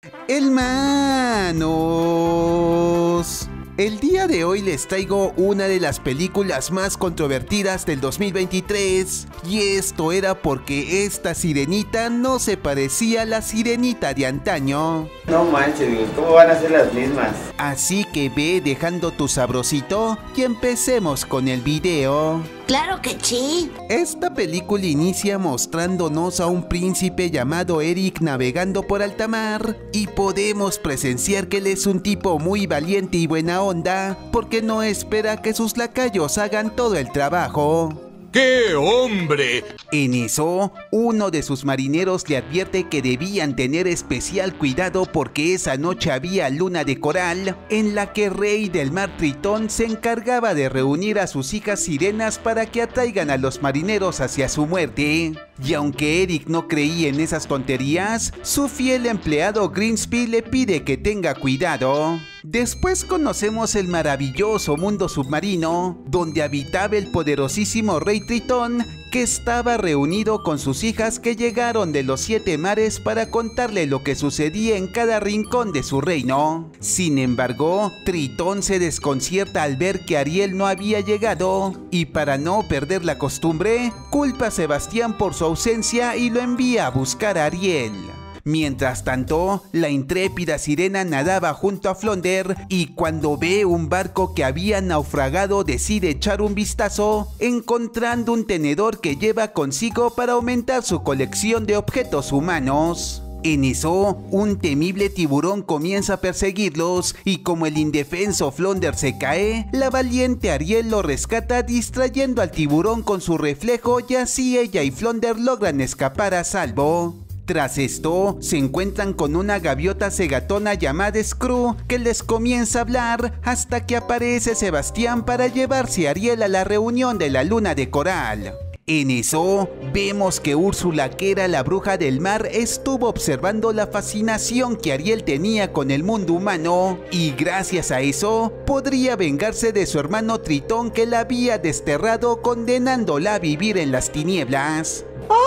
Hermanos, el día de hoy les traigo una de las películas más controvertidas del 2023, y esto era porque esta sirenita no se parecía a la sirenita de antaño. No manches, ¿cómo van a ser las mismas? Así que ve dejando tu sabrosito y empecemos con el video. ¡Claro que sí! Esta película inicia mostrándonos a un príncipe llamado Eric navegando por alta mar, y podemos presenciar que él es un tipo muy valiente y buena onda porque no espera que sus lacayos hagan todo el trabajo. ¡Qué hombre! En eso, uno de sus marineros le advierte que debían tener especial cuidado porque esa noche había luna de coral en la que Rey del Mar Tritón se encargaba de reunir a sus hijas sirenas para que atraigan a los marineros hacia su muerte. Y aunque Eric no creía en esas tonterías, su fiel empleado Grimsby le pide que tenga cuidado. Después conocemos el maravilloso mundo submarino, donde habitaba el poderosísimo Rey Tritón, que estaba reunido con sus hijas que llegaron de los 7 mares para contarle lo que sucedía en cada rincón de su reino. Sin embargo, Tritón se desconcierta al ver que Ariel no había llegado, y para no perder la costumbre, culpa a Sebastián por su ausencia y lo envía a buscar a Ariel. Mientras tanto, la intrépida sirena nadaba junto a Flounder y cuando ve un barco que había naufragado decide echar un vistazo, encontrando un tenedor que lleva consigo para aumentar su colección de objetos humanos. En eso, un temible tiburón comienza a perseguirlos y como el indefenso Flounder se cae, la valiente Ariel lo rescata distrayendo al tiburón con su reflejo y así ella y Flounder logran escapar a salvo. Tras esto, se encuentran con una gaviota cegatona llamada Screw que les comienza a hablar hasta que aparece Sebastián para llevarse a Ariel a la reunión de la luna de coral. En eso, vemos que Úrsula, que era la bruja del mar, estuvo observando la fascinación que Ariel tenía con el mundo humano y gracias a eso, podría vengarse de su hermano Tritón que la había desterrado condenándola a vivir en las tinieblas.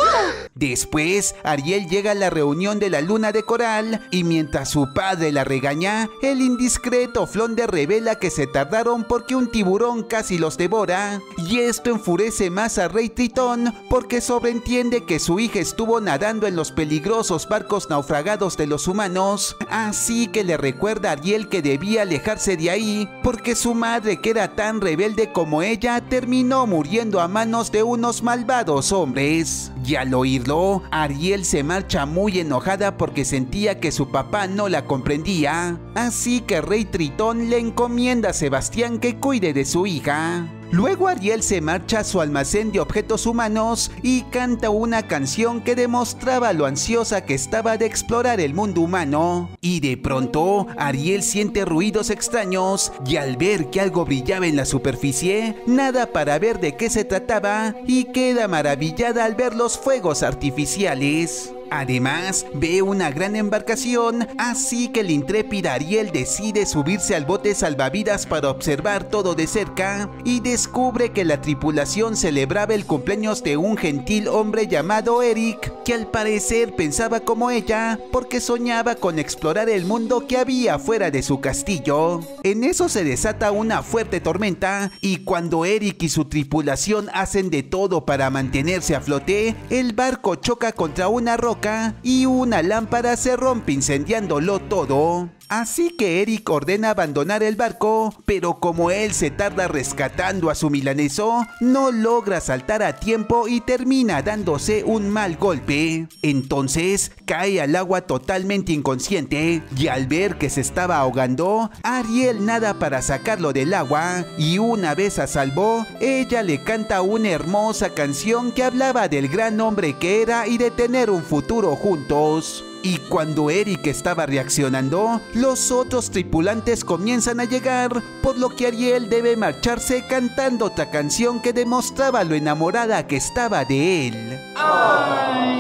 Después, Ariel llega a la reunión de la luna de coral y mientras su padre la regaña, el indiscreto Flounder revela que se tardaron porque un tiburón casi los devora, y esto enfurece más a Rey Tritón porque sobreentiende que su hija estuvo nadando en los peligrosos barcos naufragados de los humanos, así que le recuerda a Ariel que debía alejarse de ahí porque su madre, que era tan rebelde como ella, terminó muriendo a manos de unos malvados hombres. Y al oírlo, Ariel se marcha muy enojada porque sentía que su papá no la comprendía. Así que Rey Tritón le encomienda a Sebastián que cuide de su hija. Luego Ariel se marcha a su almacén de objetos humanos y canta una canción que demostraba lo ansiosa que estaba de explorar el mundo humano. Y de pronto, Ariel siente ruidos extraños y al ver que algo brillaba en la superficie, nada para ver de qué se trataba y queda maravillada al ver los fuegos artificiales. Además, ve una gran embarcación, así que el intrépida Ariel decide subirse al bote salvavidas para observar todo de cerca y descubre que la tripulación celebraba el cumpleaños de un gentil hombre llamado Eric, que al parecer pensaba como ella porque soñaba con explorar el mundo que había fuera de su castillo. En eso se desata una fuerte tormenta y cuando Eric y su tripulación hacen de todo para mantenerse a flote, el barco choca contra una roca y una lámpara se rompe incendiándolo todo. Así que Eric ordena abandonar el barco, pero como él se tarda rescatando a su milaneso, no logra saltar a tiempo y termina dándose un mal golpe. Entonces cae al agua totalmente inconsciente y al ver que se estaba ahogando, Ariel nada para sacarlo del agua y una vez a salvo, ella le canta una hermosa canción que hablaba del gran hombre que era y de tener un futuro juntos. Y cuando Eric estaba reaccionando, los otros tripulantes comienzan a llegar, por lo que Ariel debe marcharse cantando otra canción que demostraba lo enamorada que estaba de él. ¡Ay!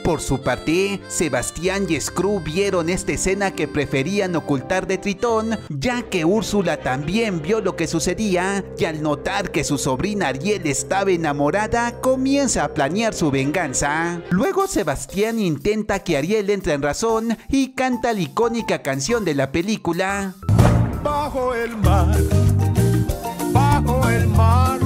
Por su parte, Sebastián y Screw vieron esta escena que preferían ocultar de Tritón, ya que Úrsula también vio lo que sucedía y al notar que su sobrina Ariel estaba enamorada, comienza a planear su venganza. Luego Sebastián intenta que Ariel entre en razón y canta la icónica canción de la película. Bajo el mar, bajo el mar.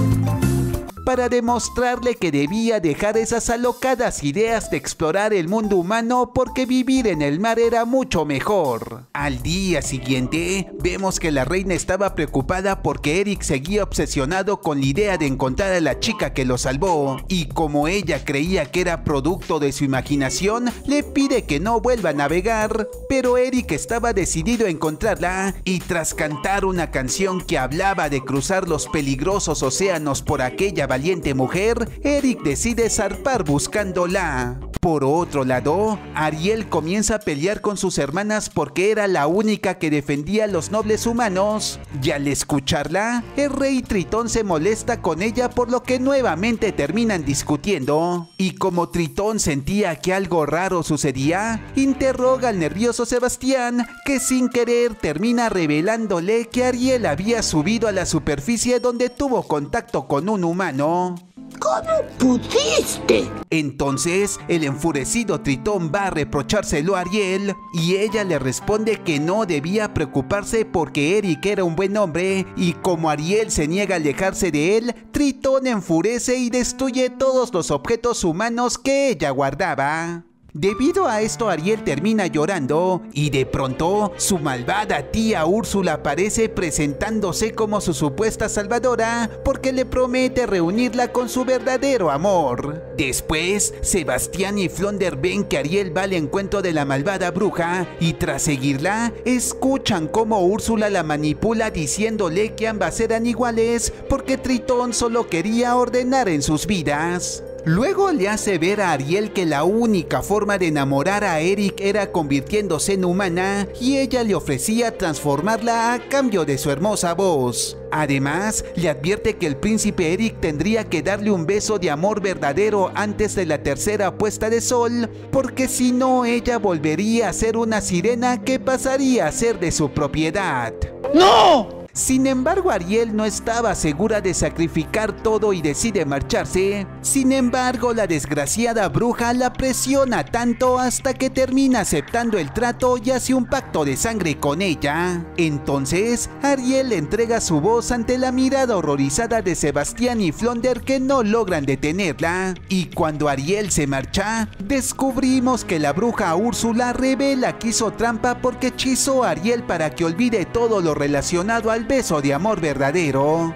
Para demostrarle que debía dejar esas alocadas ideas de explorar el mundo humano porque vivir en el mar era mucho mejor. Al día siguiente, vemos que la reina estaba preocupada porque Eric seguía obsesionado con la idea de encontrar a la chica que lo salvó, y como ella creía que era producto de su imaginación, le pide que no vuelva a navegar, pero Eric estaba decidido a encontrarla, y tras cantar una canción que hablaba de cruzar los peligrosos océanos por aquella valiente mujer, Eric decide zarpar buscándola. Por otro lado, Ariel comienza a pelear con sus hermanas porque era la única que defendía a los nobles humanos, y al escucharla, el rey Tritón se molesta con ella, por lo que nuevamente terminan discutiendo. Y como Tritón sentía que algo raro sucedía, interroga al nervioso Sebastián, que sin querer termina revelándole que Ariel había subido a la superficie donde tuvo contacto con un humano. ¿Cómo pudiste? Entonces, el enfurecido Tritón va a reprochárselo a Ariel, y ella le responde que no debía preocuparse porque Eric era un buen hombre, y como Ariel se niega a alejarse de él, Tritón enfurece y destruye todos los objetos humanos que ella guardaba. Debido a esto, Ariel termina llorando y de pronto su malvada tía Úrsula aparece presentándose como su supuesta salvadora porque le promete reunirla con su verdadero amor. Después, Sebastián y Flounder ven que Ariel va al encuentro de la malvada bruja y tras seguirla, escuchan cómo Úrsula la manipula diciéndole que ambas eran iguales porque Tritón solo quería ordenar en sus vidas. Luego le hace ver a Ariel que la única forma de enamorar a Eric era convirtiéndose en humana, y ella le ofrecía transformarla a cambio de su hermosa voz. Además, le advierte que el príncipe Eric tendría que darle un beso de amor verdadero antes de la tercera puesta de sol, porque si no, ella volvería a ser una sirena que pasaría a ser de su propiedad. ¡No! Sin embargo, Ariel no estaba segura de sacrificar todo y decide marcharse. Sin embargo, la desgraciada bruja la presiona tanto hasta que termina aceptando el trato y hace un pacto de sangre con ella. Entonces, Ariel le entrega su voz ante la mirada horrorizada de Sebastián y Flounder, que no logran detenerla. Y cuando Ariel se marcha, descubrimos que la bruja Úrsula revela que hizo trampa porque hechizó a Ariel para que olvide todo lo relacionado al beso de amor verdadero.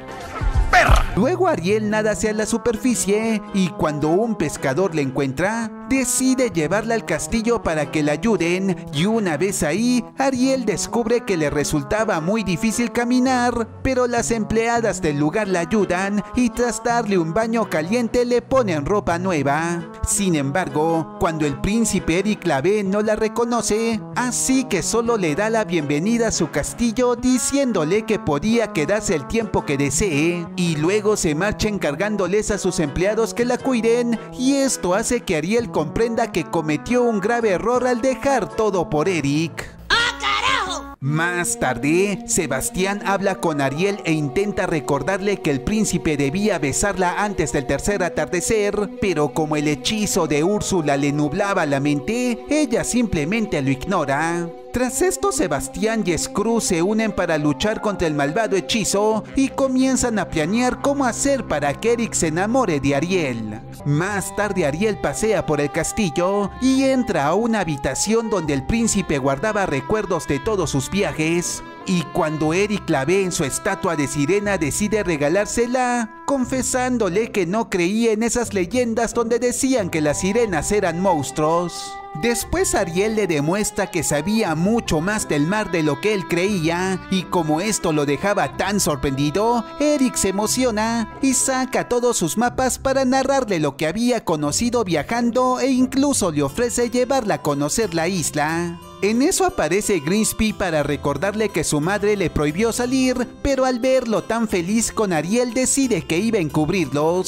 Luego Ariel nada hacia la superficie y cuando un pescador la encuentra, decide llevarla al castillo para que la ayuden, y una vez ahí, Ariel descubre que le resultaba muy difícil caminar, pero las empleadas del lugar la ayudan y tras darle un baño caliente le ponen ropa nueva. Sin embargo, cuando el príncipe Eric la ve no la reconoce, así que solo le da la bienvenida a su castillo diciéndole que podía quedarse el tiempo que desee, y luego se marcha encargándoles a sus empleados que la cuiden, y esto hace que Ariel comprenda que cometió un grave error al dejar todo por Eric. ¡Ah, carajo! Más tarde, Sebastián habla con Ariel e intenta recordarle que el príncipe debía besarla antes del tercer atardecer, pero como el hechizo de Úrsula le nublaba la mente, ella simplemente lo ignora. Tras esto, Sebastián y Screw se unen para luchar contra el malvado hechizo y comienzan a planear cómo hacer para que Eric se enamore de Ariel. Más tarde, Ariel pasea por el castillo y entra a una habitación donde el príncipe guardaba recuerdos de todos sus viajes. Y cuando Eric la ve en su estatua de sirena, decide regalársela, confesándole que no creía en esas leyendas donde decían que las sirenas eran monstruos. Después Ariel le demuestra que sabía mucho más del mar de lo que él creía, y como esto lo dejaba tan sorprendido, Eric se emociona y saca todos sus mapas para narrarle lo que había conocido viajando e incluso le ofrece llevarla a conocer la isla. En eso aparece Grimsby para recordarle que su madre le prohibió salir, pero al verlo tan feliz con Ariel decide que iba a encubrirlos.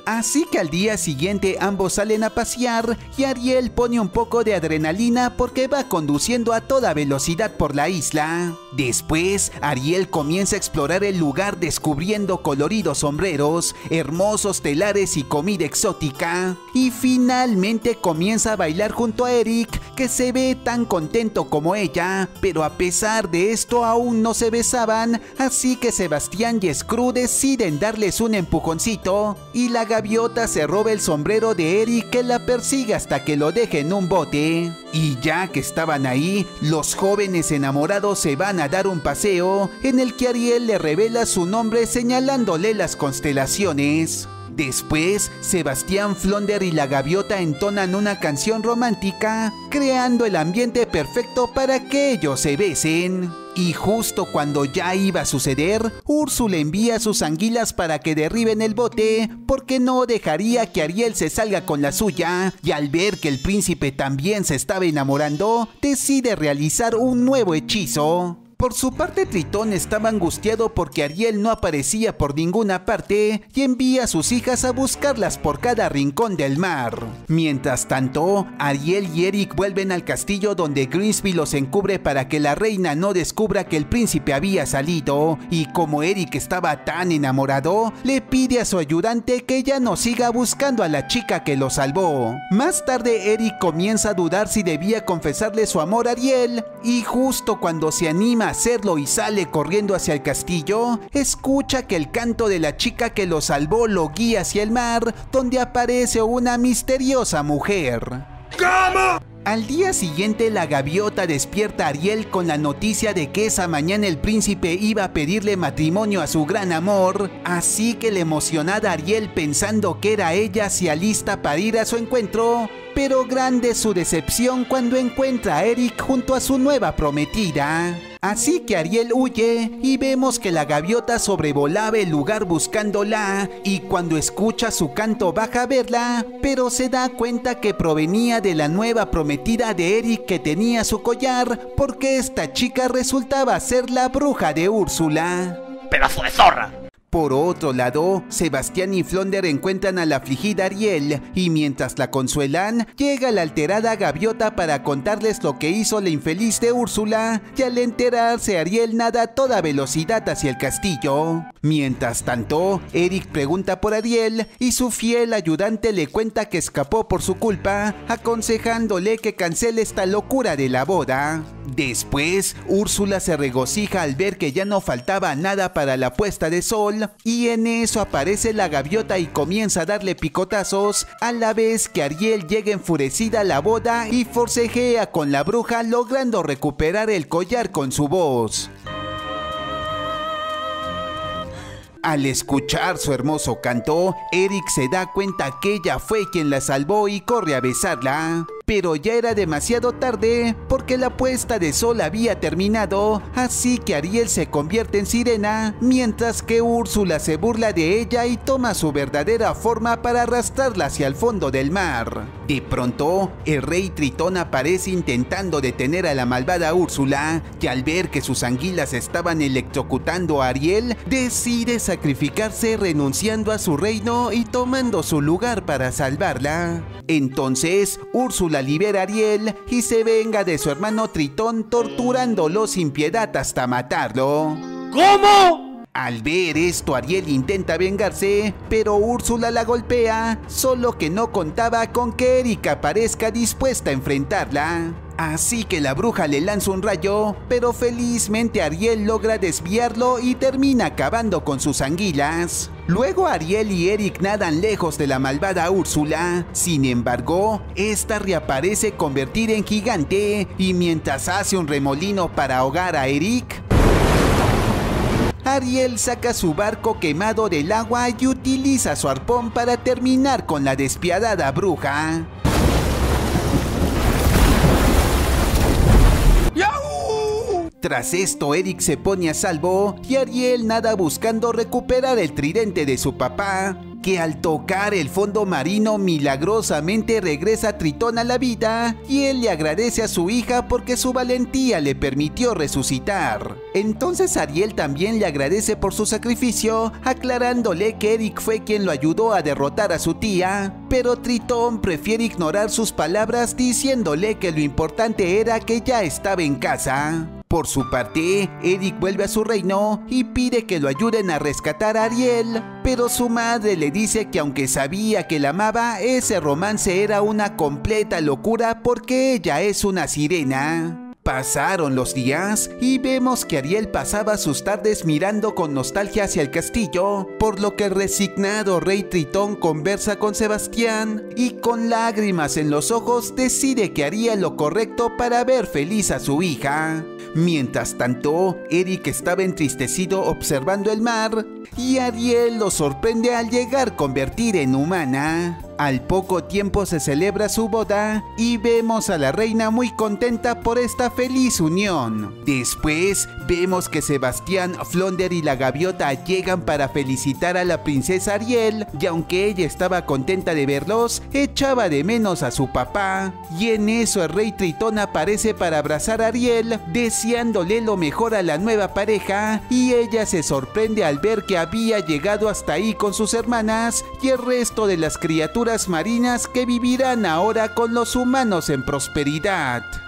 Así que al día siguiente ambos salen a pasear y Ariel pone un poco de adrenalina porque va conduciendo a toda velocidad por la isla. Después, Ariel comienza a explorar el lugar descubriendo coloridos sombreros, hermosos telares y comida exótica. Y finalmente comienza a bailar junto a Eric, que se ve tan contento como ella, pero a pesar de esto aún no se besaban, así que Sebastián y Screw deciden darles un empujoncito y la gaviota se roba el sombrero de Eric, que la persigue hasta que lo deje en un bote. Y ya que estaban ahí, los jóvenes enamorados se van a dar un paseo en el que Ariel le revela su nombre señalándole las constelaciones. Después, Sebastián Flounder y la gaviota entonan una canción romántica, creando el ambiente perfecto para que ellos se besen. Y justo cuando ya iba a suceder, Úrsula envía a sus anguilas para que derriben el bote, porque no dejaría que Ariel se salga con la suya, y al ver que el príncipe también se estaba enamorando, decide realizar un nuevo hechizo. Por su parte, Tritón estaba angustiado porque Ariel no aparecía por ninguna parte y envía a sus hijas a buscarlas por cada rincón del mar. Mientras tanto, Ariel y Eric vuelven al castillo donde Grimsby los encubre para que la reina no descubra que el príncipe había salido, y como Eric estaba tan enamorado, le pide a su ayudante que ya no siga buscando a la chica que lo salvó. Más tarde, Eric comienza a dudar si debía confesarle su amor a Ariel, y justo cuando se anima a hacerlo y sale corriendo hacia el castillo, escucha que el canto de la chica que lo salvó lo guía hacia el mar, donde aparece una misteriosa mujer. ¿Cómo? Al día siguiente, la gaviota despierta a Ariel con la noticia de que esa mañana el príncipe iba a pedirle matrimonio a su gran amor, así que la emocionada Ariel, pensando que era ella, se alista para ir a su encuentro, pero grande es su decepción cuando encuentra a Eric junto a su nueva prometida. Así que Ariel huye y vemos que la gaviota sobrevolaba el lugar buscándola, y cuando escucha su canto baja a verla, pero se da cuenta que provenía de la nueva prometida de Eric que tenía su collar, porque esta chica resultaba ser la bruja de Úrsula. ¡Pedazo de zorra! Por otro lado, Sebastián y Flounder encuentran a la afligida Ariel, y mientras la consuelan, llega la alterada gaviota para contarles lo que hizo la infeliz de Úrsula, y al enterarse, Ariel nada a toda velocidad hacia el castillo. Mientras tanto, Eric pregunta por Ariel, y su fiel ayudante le cuenta que escapó por su culpa, aconsejándole que cancele esta locura de la boda. Después, Úrsula se regocija al ver que ya no faltaba nada para la puesta de sol, y en eso aparece la gaviota y comienza a darle picotazos, a la vez que Ariel llega enfurecida a la boda y forcejea con la bruja, logrando recuperar el collar con su voz. Al escuchar su hermoso canto, Eric se da cuenta que ella fue quien la salvó y corre a besarla. Pero ya era demasiado tarde porque la puesta de sol había terminado, así que Ariel se convierte en sirena, mientras que Úrsula se burla de ella y toma su verdadera forma para arrastrarla hacia el fondo del mar. De pronto, el rey Tritón aparece intentando detener a la malvada Úrsula, y al ver que sus anguilas estaban electrocutando a Ariel, decide sacrificarse renunciando a su reino y tomando su lugar para salvarla. Entonces, Úrsula libera a Ariel y se venga de su hermano Tritón, torturándolo sin piedad hasta matarlo. ¿Cómo? Al ver esto, Ariel intenta vengarse, pero Úrsula la golpea, solo que no contaba con que Eric aparezca dispuesta a enfrentarla. Así que la bruja le lanza un rayo, pero felizmente Ariel logra desviarlo y termina acabando con sus anguilas. Luego Ariel y Eric nadan lejos de la malvada Úrsula. Sin embargo, esta reaparece convertida en gigante, y mientras hace un remolino para ahogar a Eric, Ariel saca su barco quemado del agua y utiliza su arpón para terminar con la despiadada bruja. Tras esto, Eric se pone a salvo y Ariel nada buscando recuperar el tridente de su papá, que al tocar el fondo marino milagrosamente regresa Tritón a la vida y él le agradece a su hija porque su valentía le permitió resucitar. Entonces Ariel también le agradece por su sacrificio, aclarándole que Eric fue quien lo ayudó a derrotar a su tía, pero Tritón prefiere ignorar sus palabras diciéndole que lo importante era que ya estaba en casa. Por su parte, Eric vuelve a su reino y pide que lo ayuden a rescatar a Ariel, pero su madre le dice que aunque sabía que la amaba, ese romance era una completa locura porque ella es una sirena. Pasaron los días y vemos que Ariel pasaba sus tardes mirando con nostalgia hacia el castillo, por lo que el resignado rey Tritón conversa con Sebastián y con lágrimas en los ojos decide que haría lo correcto para ver feliz a su hija. Mientras tanto, Eric estaba entristecido observando el mar y Ariel lo sorprende al llegar convertir en humana. Al poco tiempo se celebra su boda y vemos a la reina muy contenta por esta feliz unión. Después vemos que Sebastián, Flounder y la gaviota llegan para felicitar a la princesa Ariel y aunque ella estaba contenta de verlos, echaba de menos a su papá. Y en eso el rey Tritón aparece para abrazar a Ariel, deseándole lo mejor a la nueva pareja y ella se sorprende al ver que había llegado hasta ahí con sus hermanas y el resto de las criaturas marinas que vivirán ahora con los humanos en prosperidad.